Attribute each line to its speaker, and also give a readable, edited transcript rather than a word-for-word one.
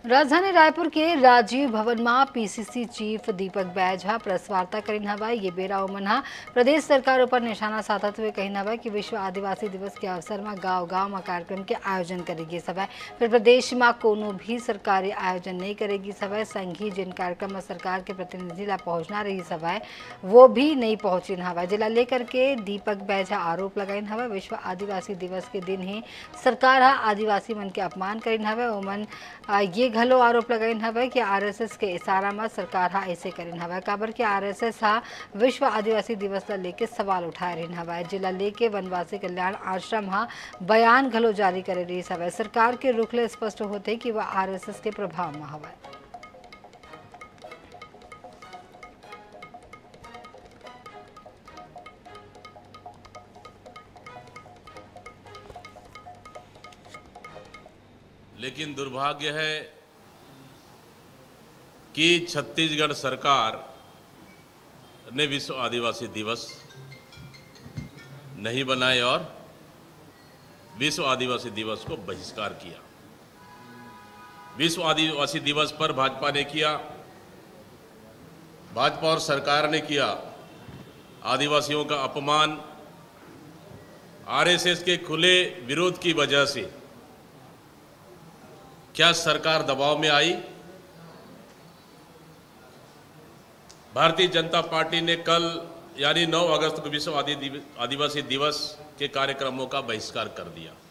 Speaker 1: राजधानी रायपुर के राजीव भवन में पीसीसी चीफ दीपक बैझा प्रेस वार्ता करीन हवा। ये बेरा उमन प्रदेश सरकार पर निशाना साधते हुए कहीन हवा कि विश्व आदिवासी दिवस के अवसर में गांव-गांव में कार्यक्रम के आयोजन करेगी सभा। फिर प्रदेश में कोनो भी सरकारी आयोजन नहीं करेगी सभा। संघी जिन कार्यक्रम में सरकार के प्रतिनिधि ला पहुंचना रही सभा वो भी नहीं पहुंची हवा। जिला लेकर के दीपक बैझा आरोप लगाइन हवा विश्व आदिवासी दिवस के दिन ही सरकार आदिवासी मन के अपमान करीन हवा। उमन ये घलो आरोप लगाइन हवा कि आरएसएस के इशारा में सरकार ऐसे करीन हवा। काबर के आरएसएस विश्व आदिवासी दिवस ला लेके सवाल उठाए रही हवा। जिला लेके वनवासी कल्याण आश्रम बयान घलो जारी करे रही हवा। सरकार के रुख ले स्पष्ट होते कि वह आरएसएस के प्रभाव में हवा।
Speaker 2: लेकिन दुर्भाग्य है कि छत्तीसगढ़ सरकार ने विश्व आदिवासी दिवस नहीं बनाए और विश्व आदिवासी दिवस को बहिष्कार किया। विश्व आदिवासी दिवस पर भाजपा ने किया, भाजपा और सरकार ने किया आदिवासियों का अपमान। आरएसएस के खुले विरोध की वजह से क्या सरकार दबाव में आई? भारतीय जनता पार्टी ने कल यानी 9 अगस्त को विश्व आदिवासी दिवस के कार्यक्रमों का बहिष्कार कर दिया।